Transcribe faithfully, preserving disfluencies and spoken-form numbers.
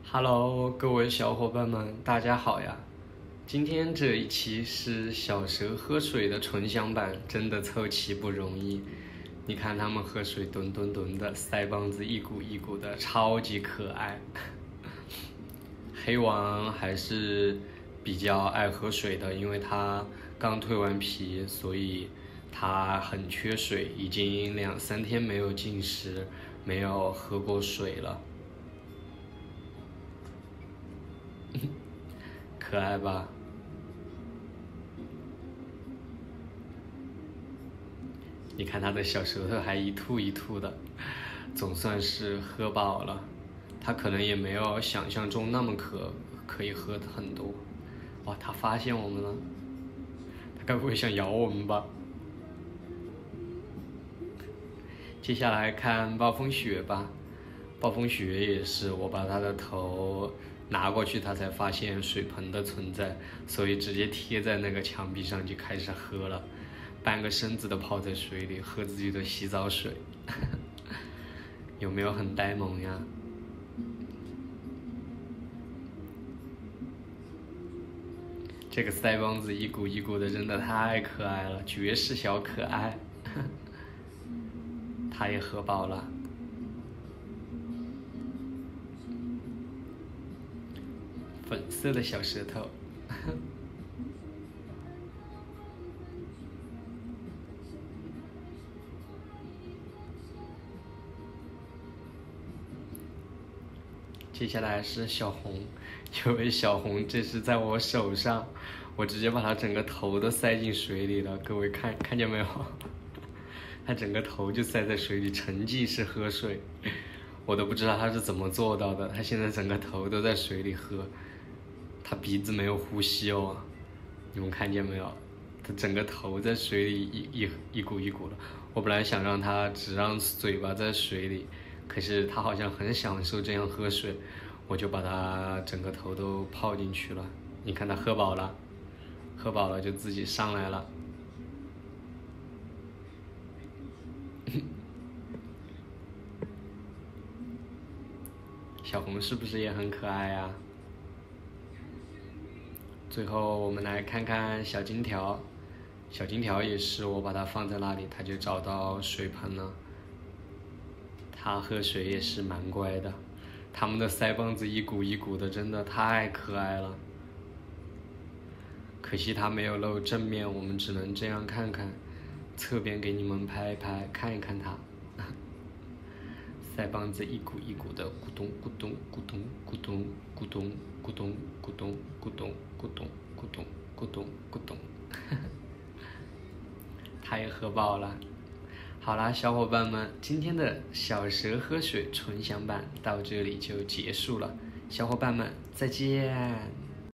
Hello，各位小伙伴们，大家好呀！今天这一期是小蛇喝水的纯享版，真的凑齐不容易。你看他们喝水吨吨吨的，腮帮子一鼓一鼓的，超级可爱。黑王还是比较爱喝水的，因为他刚蜕完皮，所以他很缺水，已经两三天没有进食，没有喝过水了。可爱吧？你看它的小舌头还一吐一吐的，总算是喝饱了。它可能也没有想象中那么渴，可以喝很多。哇，它发现我们了，它该不会想咬我们吧？接下来看暴风雪吧。暴风雪也是我把它的头拿过去，它才发现水盆的存在，所以直接贴在那个墙壁上就开始喝了，半个身子都泡在水里，喝自己的洗澡水。有没有很呆萌呀？这个腮帮子一鼓一鼓的，真的太可爱了，绝世小可爱。它也喝饱了。粉色的小舌头。接下来是小红，因为小红这是在我手上，我直接把它整个头都塞进水里了，各位看看见没有？它整个头就塞在水里，沉浸式喝水，我都不知道它是怎么做到的。它现在整个头都在水里喝，它鼻子没有呼吸哦，你们看见没有？它整个头在水里一一一股一股的。我本来想让它只让嘴巴在水里，可是它好像很享受这样喝水，我就把它整个头都泡进去了。你看它喝饱了，喝饱了就自己上来了。小红是不是也很可爱呀？最后我们来看看小金条，小金条也是我把它放在那里，它就找到水盆了。它喝水也是蛮乖的，它们的腮帮子一鼓一鼓的，真的太可爱了。可惜它没有露正面，我们只能这样看看，侧边给你们拍一拍，看一看它。腮帮子一鼓一鼓的，咕咚咕咚咕咚咕咚咕咚咕咚咕咚咕咚咕咚咕咚咕咚咕咚，他也喝饱了。好啦，小伙伴们，今天的小蛇喝水纯享版到这里就结束了，小伙伴们再见。